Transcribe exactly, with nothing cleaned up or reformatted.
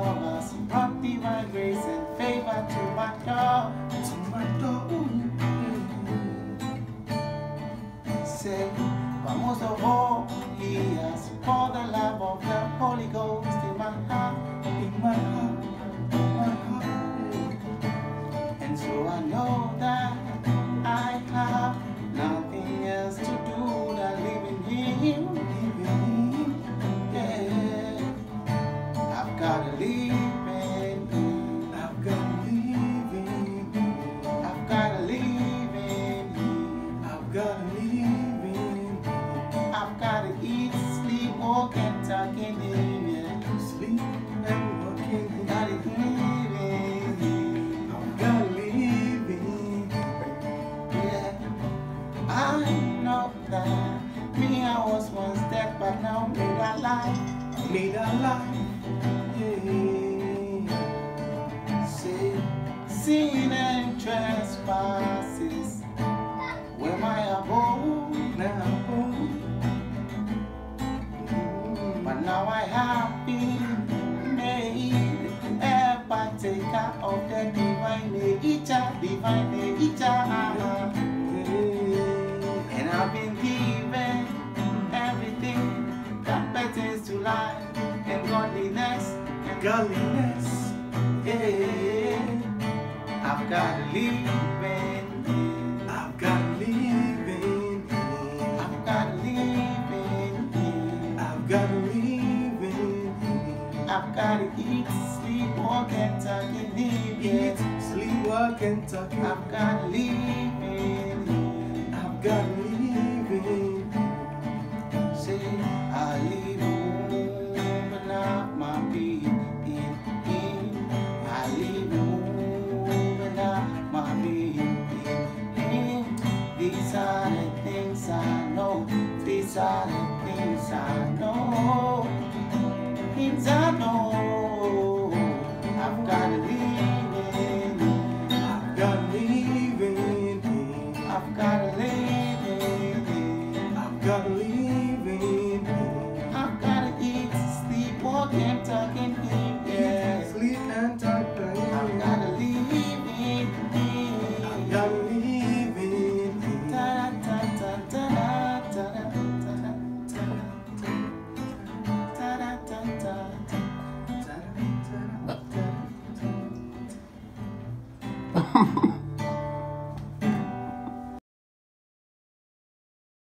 lovers brought divine grace and favor to my door, to my door. Say, but most of all, He has poured the love of the Holy Ghost in my heart, in my heart, in my heart. And so I know that I have nothing else to do than live in Him, live in Him. Yeah, I've gotta live in Him. I've gotta live in Him. I've gotta live in Him. I've gotta live in Him. I've gotta eat, sleep, walk, and talk in Him. Yeah, sleep and walk in Him. Gotta live in Him. I've gotta live in Him. Yeah, I know that me, I was once dead, but now made alive, made alive. Yeah. Say, sin and trespasses were my abode, my abode. But now I have been made a partaker of the divine nature, divine nature. And I've been given everything that pertains to life and godliness, and godliness. Yeah, I've got to live in Him. I've got to live in Him. I've got to live in Him. I've got to live in Him. I've got to eat, sleep, walk, and talk in Him. Eat, sleep, walk, and talk in Him. I've got to live in Him. I've got to live in Him. Say, I live home and not my being in Him. I live home and not my being in Him. These are the things I know. These are the things I know. Things I know. I've got to live in Him. I've got to live in Him. I've got to live in Him. I've got to live in Him. I've got to eat, sleep, walk, and talk in Him. Yeah, sleep and talk in Him. I've got to live in Him. I've got to live in Him. Ta ta ta ta ta ta ta ta ta ta.